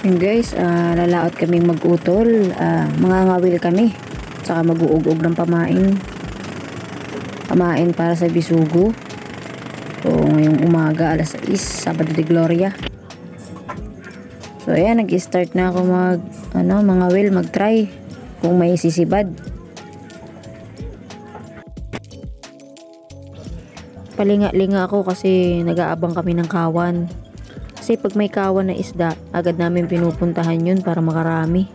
Yun guys, lalaot kaming mag-utol, mangangawil kami, saka mag-uugog ng pamain para sa bisugo. So ngayong umaga alas 6, Sabado de Gloria. So ayan, nag-start na ako mangawil, mag-try kung may sisibad. Palinga-linga ako kasi nag-aabang kami ng kawan. Kasi pag may kawan na isda, agad namin pinupuntahan yun para makarami.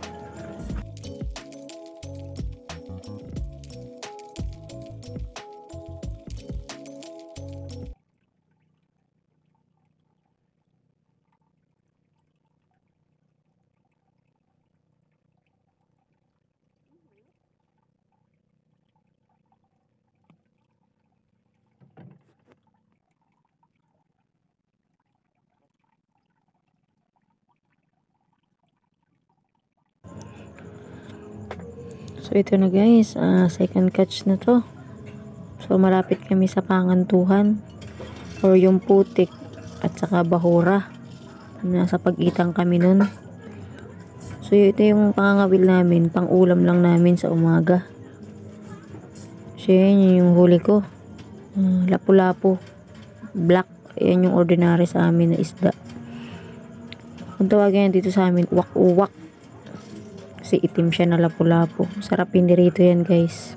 So ito na guys, second catch na to. So malapit kami sa Pangantuhan or yung Putik at saka Bahura. Nasa pagitan kami nun. So ito yung pangangawil namin, pang ulam lang namin sa umaga. So yan yung huli ko. Lapu-lapu, black, yan yung ordinary sa amin na isda. Kung tawagin dito sa amin, uwak-uwak. Kasi itim siya na lapu-lapu. Sarap pinirito yan guys.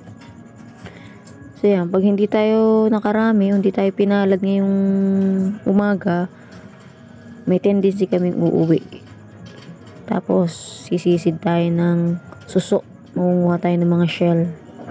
So yan, pag hindi tayo nakarami, hindi tayo pinalad ngayong umaga, may tendency kaming uuwi. Tapos sisisid tayo ng suso. Mangunguha tayo ng mga shell.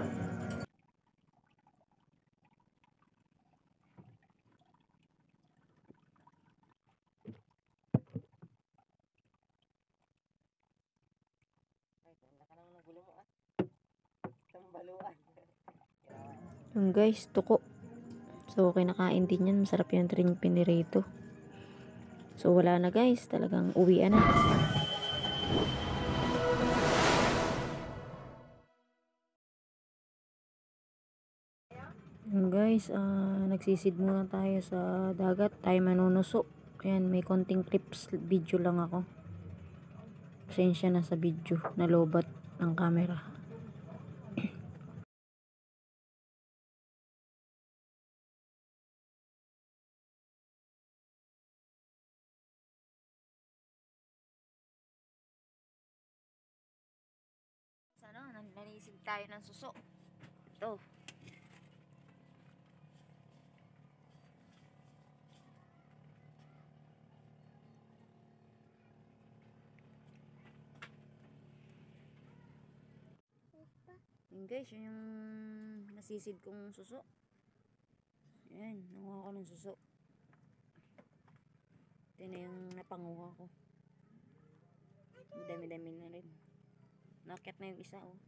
Yung guys, tuko. So kinakain din yan, masarap yan rin pinirito. So wala na guys, talagang uwian na. Yung guys, nagsisid muna tayo sa dagat, tayo manunuso. Ayan, may konting clips video lang ako. Pasensya na sa video, nalobat ng camera. Nanisig tayo ng suso. Ito. Yun guys, yun yung nasisid kong suso. Ayan, nanguha ko ng suso. Ito na yung napanguha ko. Dami-dami na rin. Nakit na yung isa oh.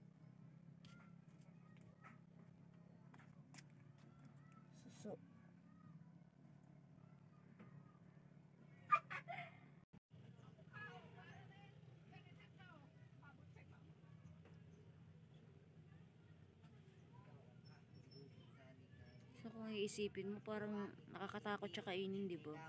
Suso. So kung iisipin mo, parang nakakatakot siya kainin, di ba?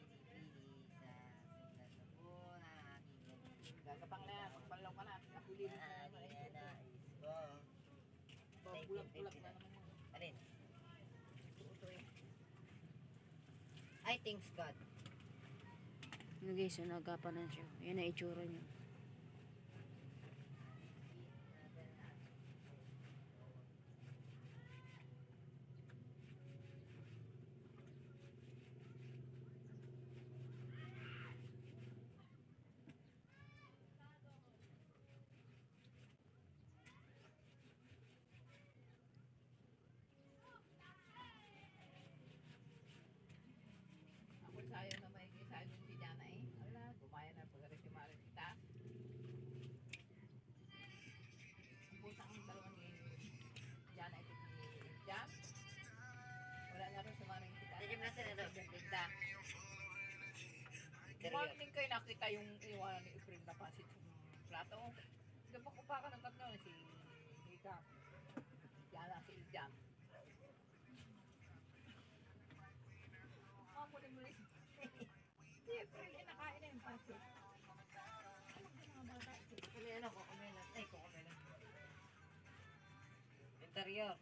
I thanks God. Ano guys, so nagapan na siya. Yan na itsura niya. Sayo na may sayo ng Diana eh. Ala, kumayan na pag si Mari kita. Puta ang dalawa ni Diana ito ni Jam. Wala na rin si Mari kita. Jadi nasa na daw kita. Kumain kayo nakita yung iwanan ni Efren na pasit plato. Diba ko pa ka ng tatlo si Ika. Diana si Jam. Ako din mo rin. Si Efren ay nakain na yung pasit. ano, Cocomelon. Ay, Cocomelon. Interior.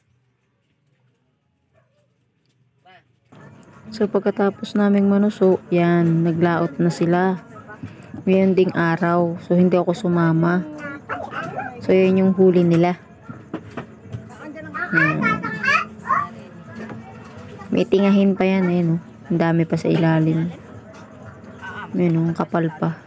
Ba? So pagkatapos naming manuso, yan, naglaot na sila. Ngayon ding araw. So hindi ako sumama. So yun yung huli nila. Ayan. May tingahin pa yan eh, no? Ang dami pa sa ilalim. Ayan, ang kapal pa.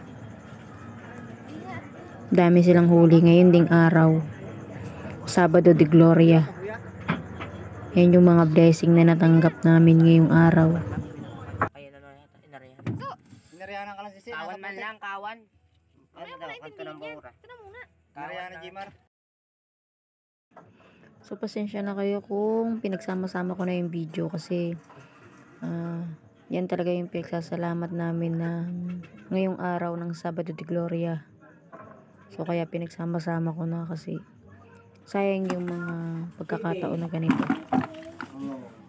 Dami silang huli ngayon ding araw. Sabado de Gloria. Yan yung mga blessing na natanggap namin ngayong araw. Ayun na yata, inarihan. Inarihanan ka lang si Sin. Kawan man lang, kawan. Ano daw, kanto ng bahura. Inarihanan Jimar. So pasensya na kayo kung pinagsama-sama ko na yung video kasi yan talaga yung pinagsasalamat namin na ngayong araw ng Sabado de Gloria. So kaya pinagsama-sama ko na kasi sayang yung mga pagkakataon na ganito.